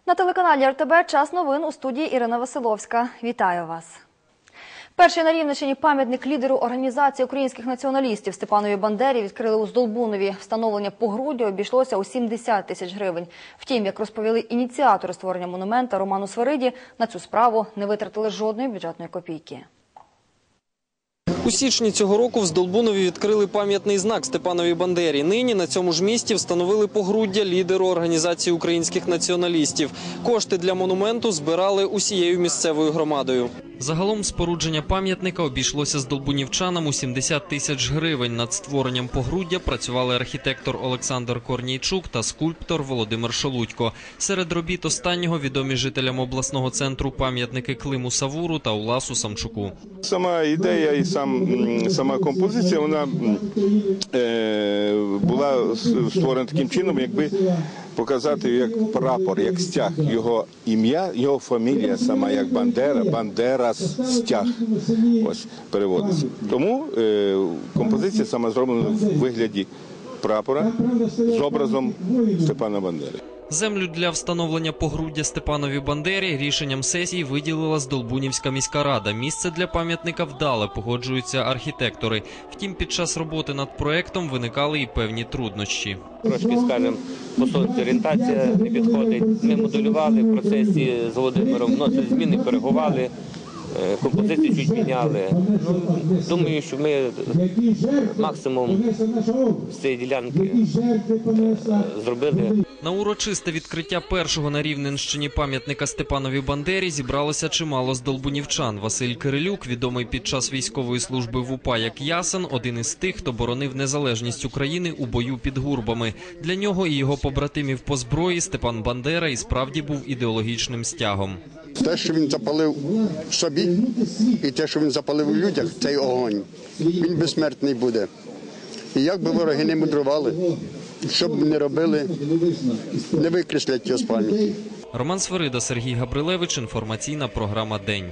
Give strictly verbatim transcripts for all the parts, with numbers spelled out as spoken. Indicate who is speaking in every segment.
Speaker 1: На телеканалі ар те бе час новин, у студії Ірина Василовська. Вітаю вас. Перший на Рівненщині пам'ятник лідеру Організації українських націоналістів Степанові Бандері відкрили у Здолбунові. Встановлення погруддя обійшлося у сімдесят тисяч гривень. Втім, як розповіли ініціатори створення монумента Роману Свириді, на цю справу не витратили жодної бюджетної копійки.
Speaker 2: У січні цього року в Здолбунові відкрили пам'ятний знак Степанові Бандері. Нині на цьому ж місці встановили погруддя лідеру Організації українських націоналістів. Кошти для монументу збирали усією місцевою громадою. Загалом спорудження пам'ятника обійшлося здолбунівчанам у сімдесят тисяч гривень. Над створенням погруддя працювали архітектор Олександр Корнійчук та скульптор Володимир Шолудько. Серед робіт останнього відомі жителям обласного центру пам'ятники Климу Савуру та Уласу Самчуку.
Speaker 3: Сама ідея і сам, сама композиція, вона е, була створена таким чином, якби показати як прапор, як стяг, його ім'я, його фамілія сама як Бандера, Бандера стяг, ось переводиться. Тому е, композиція сама зроблена в вигляді прапора з образом Степана Бандери.
Speaker 2: Землю для встановлення погруддя Степанові Бандері рішенням сесії виділила Здолбунівська міська рада. Місце для пам'ятника вдале, погоджуються архітектори. Втім, під час роботи над проєктом виникали і певні труднощі.
Speaker 4: Трошки, скажімо, по сонцю орієнтація не підходить. Ми моделювали в процесі з Володимиром, вносили зміни, коригували. Композицію чуть міняли. Ну, думаю, що ми максимум з цієї ділянки зробили.
Speaker 2: На урочисте відкриття першого на Рівненщині пам'ятника Степанові Бандері зібралося чимало здолбунівчан. Василь Кирилюк, відомий під час військової служби в УПА як Ясен, один із тих, хто боронив незалежність України у бою під Гурбами. Для нього і його побратимів по зброї Степан Бандера і справді був ідеологічним стягом.
Speaker 5: Те, що він запалив собі, і те, що він запалив у людях, цей огонь, він безсмертний буде. І як би вороги не мудрували, що б не робили, не викреслять його з пам'яті.
Speaker 2: Роман Свирида, Сергій Габрилевич, інформаційна програма «День».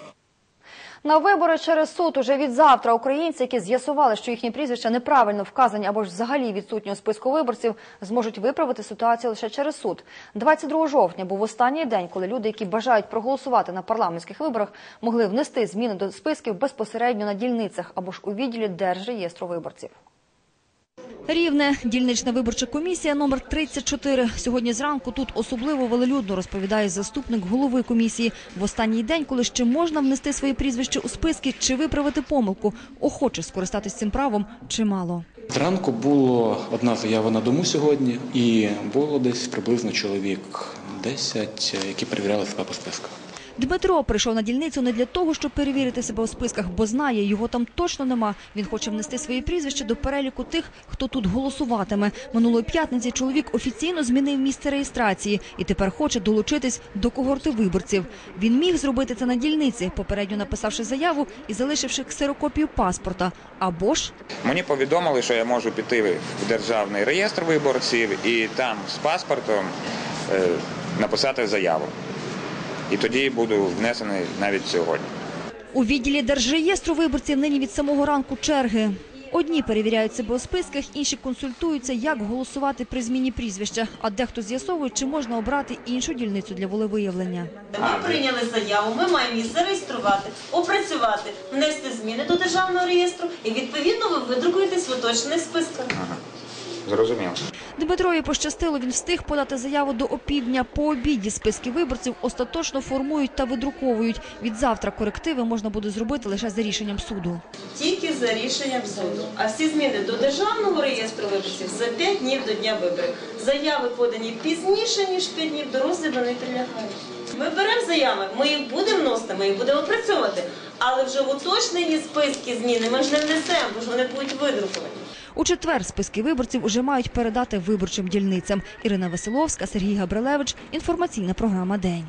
Speaker 1: На вибори через суд уже від завтра українці, які з'ясували, що їхні прізвища неправильно вказані або ж взагалі відсутні у списку виборців, зможуть виправити ситуацію лише через суд. двадцять другого жовтня був останній день, коли люди, які бажають проголосувати на парламентських виборах, могли внести зміни до списків безпосередньо на дільницях або ж у відділі Держреєстру виборців. Рівне. Дільнична виборча комісія номер тридцять чотири. Сьогодні зранку тут особливо велелюдно, розповідає заступник голови комісії. В останній день, коли ще можна внести своє прізвище у списки чи виправити помилку, охоче скористатись цим правом чимало.
Speaker 6: Зранку було одна заява на дому сьогодні і було десь приблизно чоловік десять, які перевіряли себе по списках.
Speaker 1: Дмитро прийшов на дільницю не для того, щоб перевірити себе у списках, бо знає, його там точно нема. Він хоче внести своє прізвище до переліку тих, хто тут голосуватиме. Минулої п'ятниці чоловік офіційно змінив місце реєстрації і тепер хоче долучитись до когорти виборців. Він міг зробити це на дільниці, попередньо написавши заяву і залишивши ксерокопію паспорта. Або ж...
Speaker 7: Мені повідомили, що я можу піти в Державний реєстр виборців і там з паспортом е, написати заяву. І тоді буду внесений навіть сьогодні.
Speaker 1: У відділі Держреєстру виборців нині від самого ранку черги. Одні перевіряють себе у списках, інші консультуються, як голосувати при зміні прізвища. А дехто з'ясовує, чи можна обрати іншу дільницю для волевиявлення.
Speaker 8: Ми прийняли заяву, ми маємо її зареєструвати, опрацювати, внести зміни до Державного реєстру і відповідно ви видрукуєтесь в уточнених списках.
Speaker 7: Ага. Зрозуміло.
Speaker 1: Дмитрові пощастило, він встиг подати заяву до опівдня. По обіді списки виборців остаточно формують та видруковують. Від завтра корективи можна буде зробити лише за рішенням суду.
Speaker 8: Тільки за рішенням суду. А всі зміни до Державного реєстру виборців за п'ять днів до дня виборів. Заяви подані пізніше, ніж п'ять днів, до розгляду не прилягають. Ми беремо заяви, ми їх будемо вносити, ми їх будемо опрацьовувати. Але вже в уточнені списки зміни ми ж не внесемо, бо ж вони будуть видруковані.
Speaker 1: У четвер списки виборців уже мають передати виборчим дільницям. Ірина Василовська, Сергій Габрилевич, інформаційна програма «День».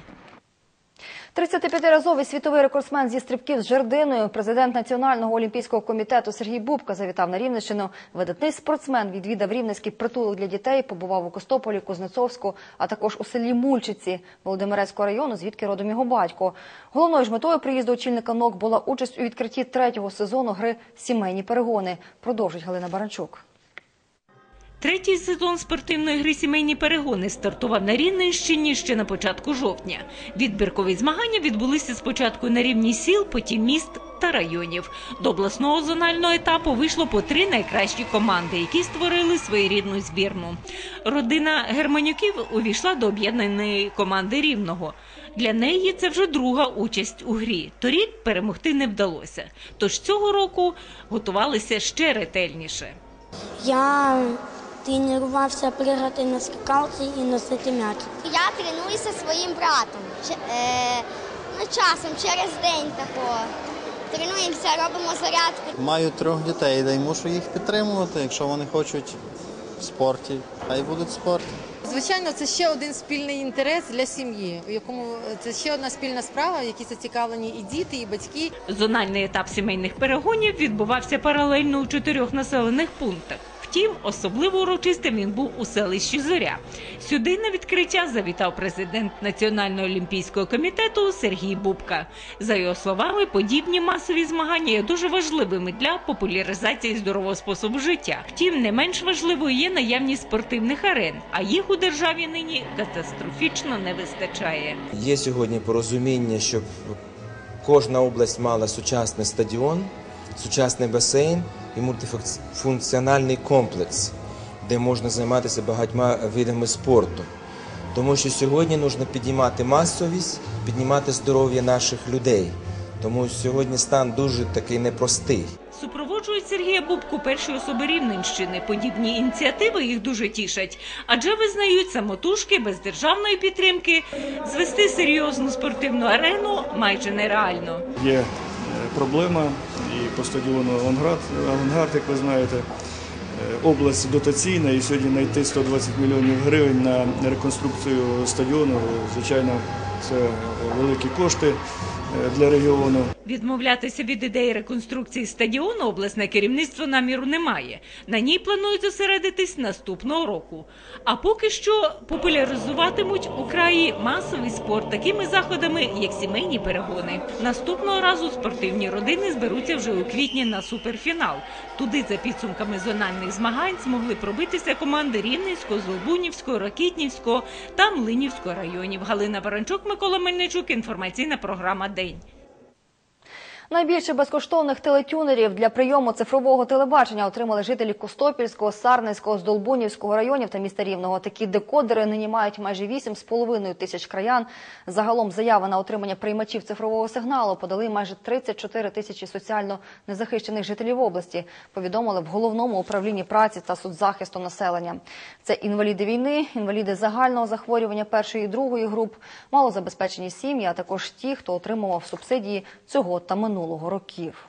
Speaker 1: тридцятип'ятиразовий світовий рекордсмен зі стрибків з жердиною, президент Національного олімпійського комітету Сергій Бубка завітав на Рівненщину. Видатний спортсмен відвідав Рівненський притулок для дітей, побував у Костополі, Кузнецовську, а також у селі Мульчиці Володимирецького району, звідки родом його батько. Головною ж метою приїзду очільника НОК була участь у відкритті третього сезону гри «Сімейні перегони». Продовжить Галина Баранчук.
Speaker 9: Третій сезон спортивної гри «Сімейні перегони» стартував на Рівненщині ще на початку жовтня. Відбіркові змагання відбулися спочатку на рівні сіл, потім міст та районів. До обласного зонального етапу вийшло по три найкращі команди, які створили своєрідну збірну. Родина Германюків увійшла до об'єднаної команди Рівного. Для неї це вже друга участь у грі. Торік перемогти не вдалося. Тож цього року готувалися ще ретельніше.
Speaker 10: Я тренувався пригати на скакалці і носити м'яч.
Speaker 11: Я тренуюся зі своїм братом. Е, ну, часом, через день такого. Тренуємося, робимо зарядку.
Speaker 12: Маю трьох дітей, да й мушу їх підтримувати, якщо вони хочуть в спорті, хай будуть в спорті.
Speaker 13: Звичайно, це ще один спільний інтерес для сім'ї, у якому це ще одна спільна справа, в якій зацікавлені і діти, і батьки.
Speaker 9: Зональний етап сімейних перегонів відбувався паралельно у чотирьох населених пунктах. Втім, особливо урочистим він був у селищі Зоря. Сюди на відкриття завітав президент Національного олімпійського комітету Сергій Бубка. За його словами, подібні масові змагання є дуже важливими для популяризації здорового способу життя. Втім, не менш важливою є наявність спортивних арен, а їх у державі нині катастрофічно не вистачає.
Speaker 14: Є сьогодні порозуміння, щоб кожна область мала сучасний стадіон, сучасний басейн і мультифункціональний комплекс, де можна займатися багатьма видами спорту. Тому що сьогодні потрібно піднімати масовість, піднімати здоров'я наших людей. Тому сьогодні стан дуже такий непростий.
Speaker 9: Супроводжують Сергія Бубку перші особи Рівненщини. Подібні ініціативи їх дуже тішать. Адже визнають, самотужки, без державної підтримки звести серйозну спортивну арену майже нереально.
Speaker 15: Є проблема і по стадіону «Авангард», «Авангард», як ви знаєте, область дотаційна, і сьогодні знайти сто двадцять мільйонів гривень на реконструкцію стадіону, звичайно, це великі кошти для регіону.
Speaker 9: Відмовлятися від ідеї реконструкції стадіону обласне керівництво наміру не має. На ній планують зосередитись наступного року. А поки що популяризуватимуть у краї масовий спорт такими заходами, як сімейні перегони. Наступного разу спортивні родини зберуться вже у квітні на суперфінал. Туди за підсумками зональних змагань змогли пробитися команди Рівненського, Здолбунівського, Ракітнівського та Млинівського районів. Галина Баранчук, Микола Мельничук. Інформаційна програма «День».
Speaker 1: Найбільше безкоштовних телетюнерів для прийому цифрового телебачення отримали жителі Костопільського, Сарненського, Здолбунівського районів та міста Рівного. Такі декодери нині мають майже вісім з половиною тисяч краян. Загалом заяви на отримання приймачів цифрового сигналу подали майже тридцять чотири тисячі соціально незахищених жителів області, повідомили в Головному управлінні праці та соцзахисту населення. Це інваліди війни, інваліди загального захворювання першої і другої груп, малозабезпечені сім'ї, а також ті, хто отримував субсидії цього та минулого років.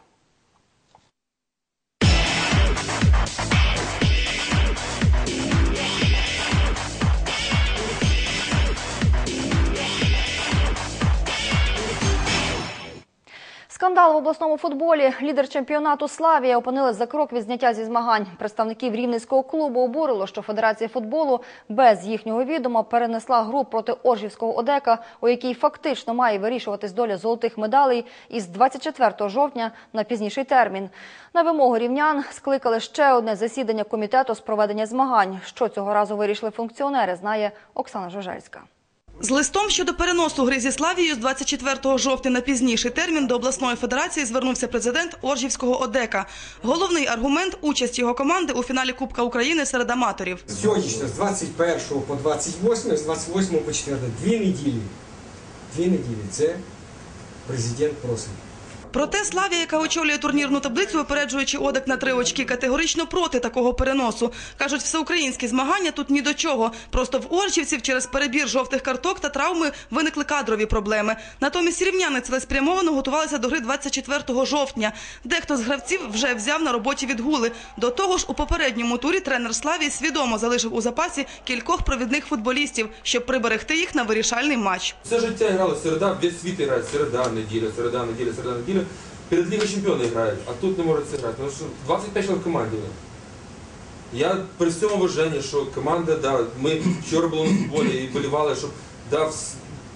Speaker 1: Скандал в обласному футболі. Лідер чемпіонату «Славія» опинилась за крок від зняття зі змагань. Представників рівненського клубу обурило, що Федерація футболу без їхнього відома перенесла гру проти Оржівського «Одека», у якій фактично має вирішуватись доля золотих медалей, із двадцять четвертого жовтня на пізніший термін. На вимогу рівнян скликали ще одне засідання комітету з проведення змагань. Що цього разу вирішили функціонери, знає Оксана Жожельська.
Speaker 16: З листом щодо переносу гри зі «Славією» з двадцять четвертого жовтня на пізніший термін до обласної федерації звернувся президент Оржівського «Одека». Головний аргумент – участь його команди у фіналі Кубка України серед аматорів.
Speaker 17: Сьогоднішньо з двадцять першого по двадцять восьме, з двадцять восьмого по четверте. Дві неділі. Дві неділі. Це президент просить.
Speaker 16: Проте «Славія», яка очолює турнірну таблицю, випереджуючи «Одек» на три очки, категорично проти такого переносу. Кажуть, всеукраїнські змагання тут ні до чого. Просто в Оржівців через перебір жовтих карток та травми виникли кадрові проблеми. Натомість рівняни цілеспрямовано готувалися до гри двадцять четвертого жовтня. Дехто з гравців вже взяв на роботі відгули. До того ж, у попередньому турі тренер «Славії» свідомо залишив у запасі кількох провідних футболістів, щоб приберегти їх на вирішальний матч.
Speaker 18: Все життя грали середа, весь світ грає середа, неділя, середа, неділя, середа, неділя. Перед Лігою чемпіонів грають, а тут не можуть зіграти. Тому що двадцять п'ять чоловік в команді. Я при всьому вважанні, що команда, да, ми вчора були на футболі і болівали, щоб да,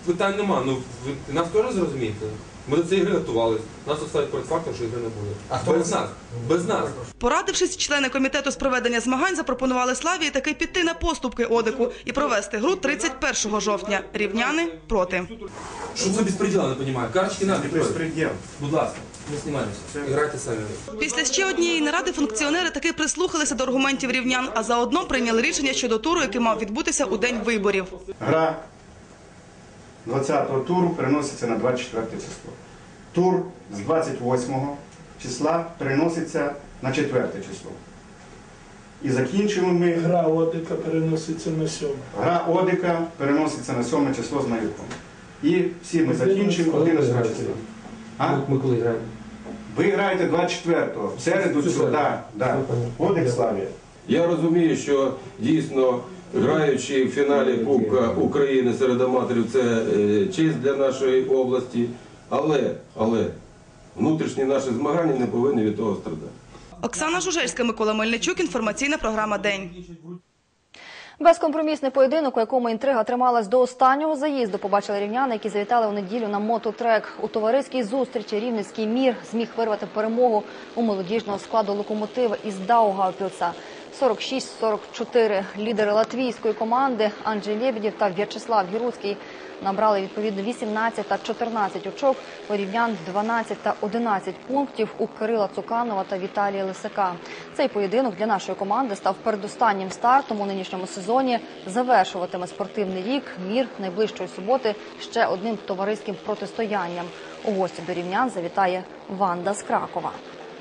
Speaker 18: питань нема. Ну, ви нас теж зрозумієте. Ми до цієї гри готувалися. Нас оставить перед фактом, що ігри не буде. А хто без нас? Без нас.
Speaker 16: Порадившись, члени комітету з проведення змагань запропонували Славії таки піти на поступки Одику і провести гру тридцять першого жовтня. Рівняни проти.
Speaker 18: Що це безпреділ, не розумію. Карточки нам безпреділ. Будь ласка, не знімаємося. Грайте самі.
Speaker 16: Після ще однієї наради функціонери таки прислухалися до аргументів рівнян, а заодно прийняли рішення щодо туру, який мав відбутися у день виборів.
Speaker 19: Гра двадцятого туру переноситься на двадцять четверте число. Тур з двадцять восьмого числа переноситься на четверте число. І закінчимо ми...
Speaker 20: Гра Одика переноситься на сьоме.
Speaker 19: Гра Одика переноситься на сьоме число з Маріупом. І всі ми закінчимо одинадцятого числа. А?
Speaker 18: Ми коли граємо?
Speaker 19: Ви граєте двадцять четвертого, в середу цього, да, да. Одик Славія.
Speaker 21: Я розумію, що дійсно граючи в фіналі Кубка України серед аматорів, це е, честь для нашої області, але, але внутрішні наші змагання не повинні від того страдати.
Speaker 16: Оксана Жужельська, Микола Мельничук, інформаційна програма «День».
Speaker 1: Безкомпромісний поєдинок, у якому інтрига трималась до останнього заїзду, побачили рівняни, які завітали у неділю на мототрек. У товариській зустрічі Рівненський «Мір» зміг вирвати перемогу у молодіжного складу «Локомотива» із Даугавпілса. сорок шість сорок чотири. Лідери латвійської команди Анджей Лєбєдєв та В'ячеслав Гіруцький набрали відповідно вісімнадцять та чотирнадцять очок, у рівнян дванадцять та одинадцять пунктів у Кирила Цуканова та Віталія Лисака. Цей поєдинок для нашої команди став передостаннім стартом у нинішньому сезоні. Завершуватиме спортивний рік «Мір» найближчої суботи ще одним товариським протистоянням. У гості до рівнян завітає Ванда з Кракова.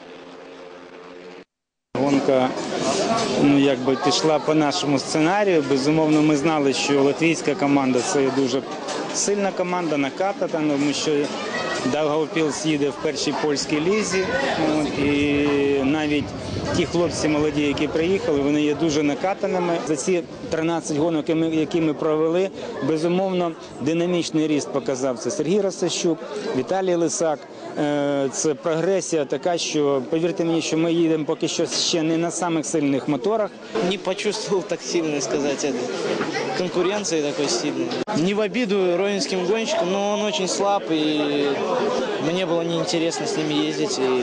Speaker 22: Гонка ну, якби пішла по нашому сценарію. Безумовно, ми знали, що латвійська команда – це дуже сильна команда, наката, тому що Даугавпілс їде в першій польській лізі. От, і навіть ті хлопці молоді, які приїхали, вони є дуже накатаними. За ці тринадцять гонок, які ми провели, безумовно, динамічний ріст показав це Сергій Ростащук, Віталій Лисак. Це прогресія така, що, повірте мені, що ми їдемо поки що ще не на самих сильних моторах.
Speaker 23: Не почувствовал так сильно, сказать, это. Конкуренции такой сильной. Не в обиду ровенским гонщикам, но он очень слаб, и мне было неинтересно с ними ездить. И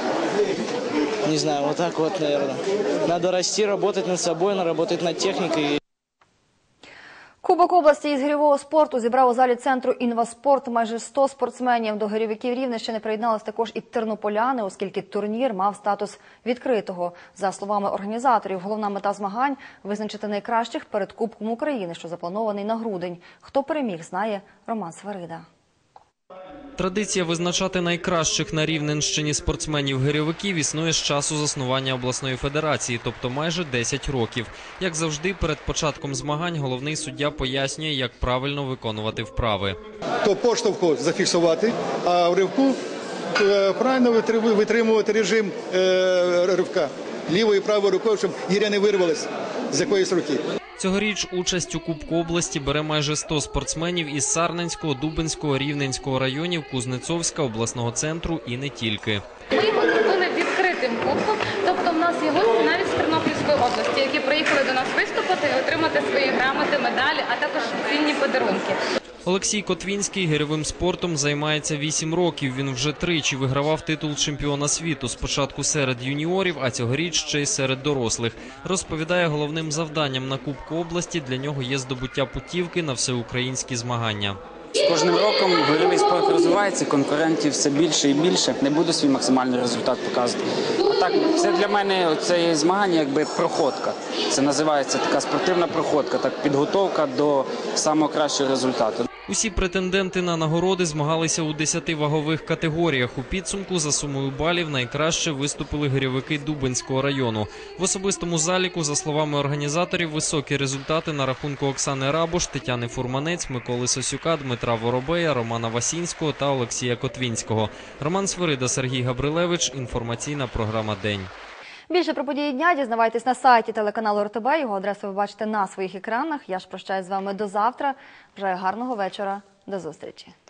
Speaker 23: не знаю, вот так вот, наверное. Надо расти, работать над собой, работать над техникой.
Speaker 1: Кубок області із гирьового спорту зібрав у залі центру «Інваспорт» майже сто спортсменів. До гирьовиків Рівненщини приєдналися також і тернополяни, оскільки турнір мав статус відкритого. За словами організаторів, головна мета змагань – визначити найкращих перед Кубком України, що запланований на грудень. Хто переміг, знає Роман Свирида.
Speaker 2: Традиція визначати найкращих на Рівненщині спортсменів-гирьовиків існує з часу заснування обласної федерації, тобто майже десять років. Як завжди, перед початком змагань головний суддя пояснює, як правильно виконувати вправи.
Speaker 24: То поштовху зафіксувати, а в ривку правильно витримувати режим ривка лівою і правою рукою, щоб гиря не вирвалась з якоїсь руки.
Speaker 2: Цьогоріч участь у Кубку області бере майже сто спортсменів із Сарненського, Дубенського, Рівненського районів, Кузнецовська, обласного центру і не тільки.
Speaker 25: Ми його зробили відкритим кубком, тобто в нас є гості навіть з Тернопільської області, які приїхали до нас виступити і отримати свої грамоти, медалі, а також цінні подарунки.
Speaker 2: Олексій Котвінський гирьовим спортом займається вісім років. Він вже тричі вигравав титул чемпіона світу. Спочатку серед юніорів, а цьогоріч ще й серед дорослих. Розповідає, головним завданням на Кубку області для нього є здобуття путівки на всеукраїнські змагання.
Speaker 26: З кожним роком гирьовий спорт розвивається, конкурентів все більше і більше. Не буду свій максимальний результат показувати. А так, це для мене це змагання якби проходка. Це називається така спортивна проходка, так підготовка до самого кращого результату.
Speaker 2: Усі претенденти на нагороди змагалися у десяти вагових категоріях. У підсумку за сумою балів найкраще виступили гирьовики Дубенського району. В особистому заліку, за словами організаторів, високі результати на рахунку Оксани Рабош, Тетяни Фурманець, Миколи Сосюка, Дмитра Воробея, Романа Васінського та Олексія Котвінського. Роман Свирида, Сергій Габрилевич. Інформаційна програма «День».
Speaker 1: Більше про події дня дізнавайтесь на сайті телеканалу РТБ. Його адресу ви бачите на своїх екранах. Я ж прощаюсь з вами до завтра. Бажаю гарного вечора. До зустрічі.